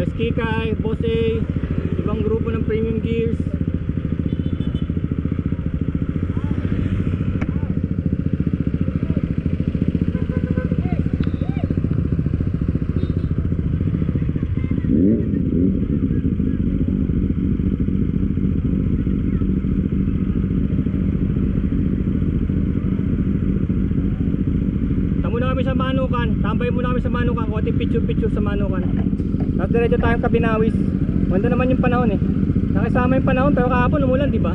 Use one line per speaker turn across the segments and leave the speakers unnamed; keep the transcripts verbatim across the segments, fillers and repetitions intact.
Guys Kikay, Boss A, ibang grupo ng Premium Gears. Sa Manukan, tambay muna kami sa Manukan, konting picture picture sa Manukan. Tapos diretso tayong Kabinawis. Ganda naman yung panahon eh. Nakisama yung panahon pero kahapon umulan, di ba?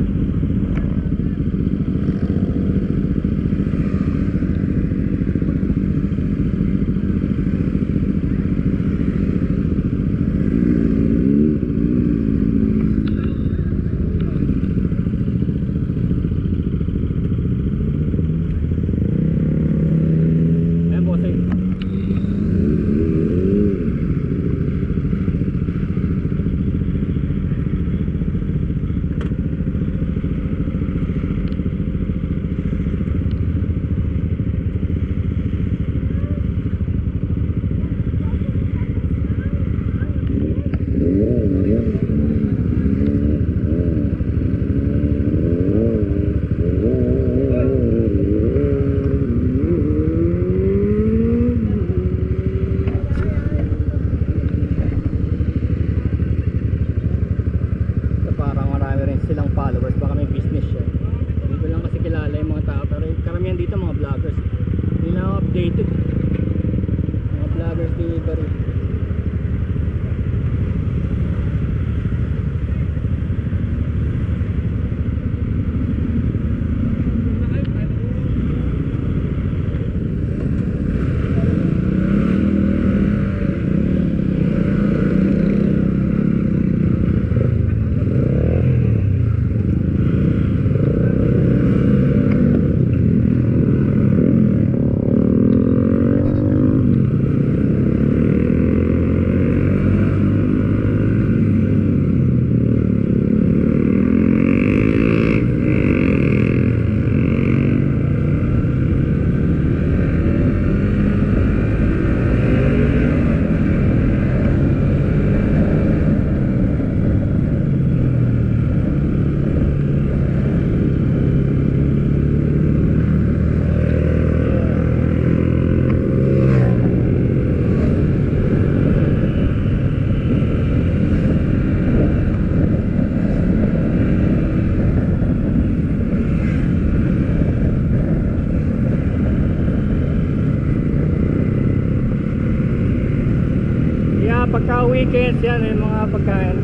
Pagka weekends yan yung mga pagkain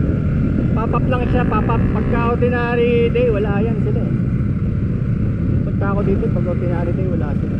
pop-up lang siya, pop-up. Pagka ordinary day wala yan sila eh. Pagka ako dito pag ordinary day wala sila.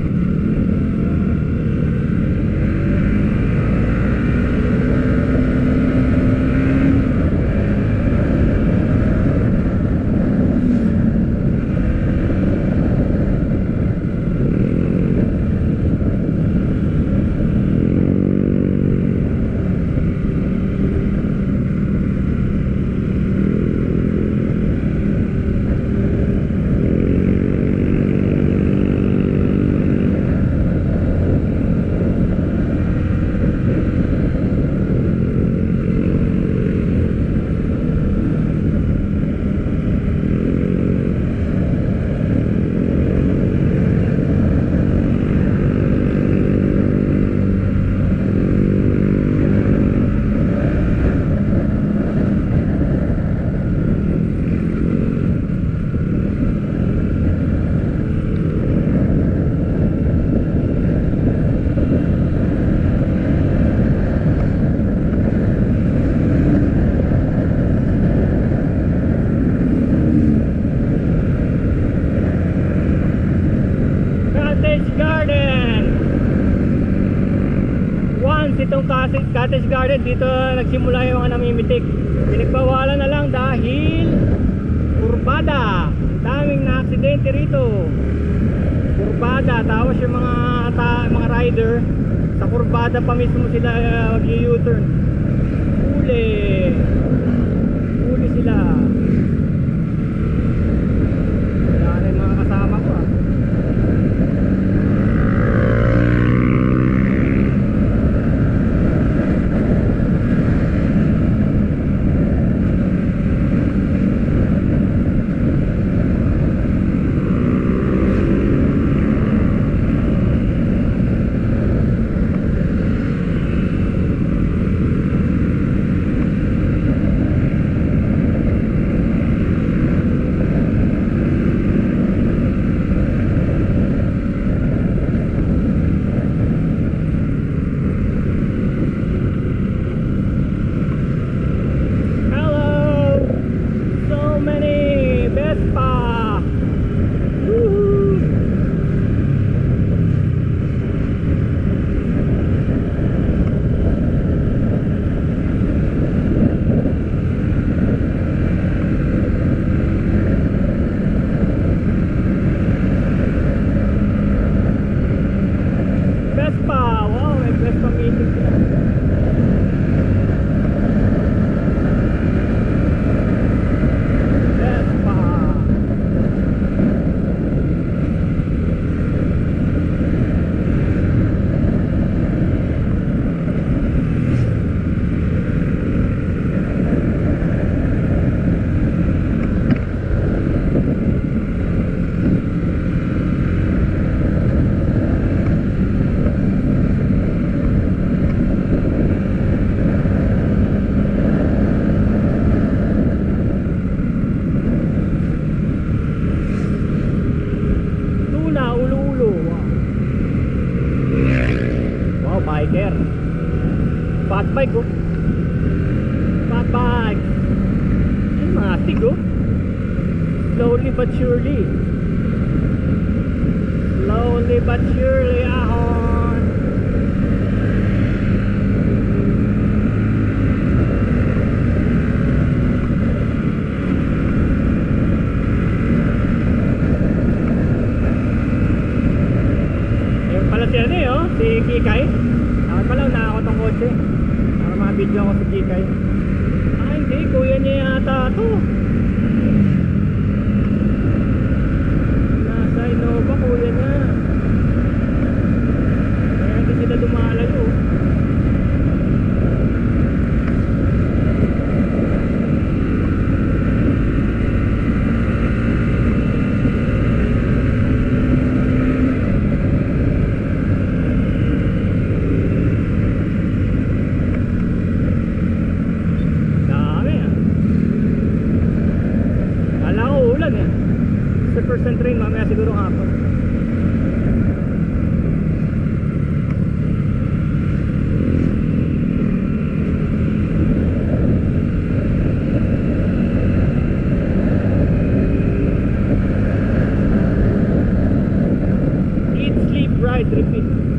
Cottage Garden, dito nagsimula yung mga namimitik. Pinagbawalan na lang dahil kurbada. Daming na aksidente rito. Kurbada, tapos yung mga ta, mga rider sa kurbada pa mismo sila uh, mag-u-turn. Uli. Uli sila. Wala na yung mga kasama ko ah. bike oh. Fat bike. Ay, mga astig oh. Slowly but surely. Slowly but surely ahon. Ayun pala si ano eh oh, si Kikay. Dapat pala nakakot ang kotse para makabidyo ako si Kikay. Ah hindi, kuya niya yata to. Nasa Innova kuya niya. Kaya hindi sila dumalayo. Percent rain mamaya siguro hapon. Eat, sleep, ride, repeat.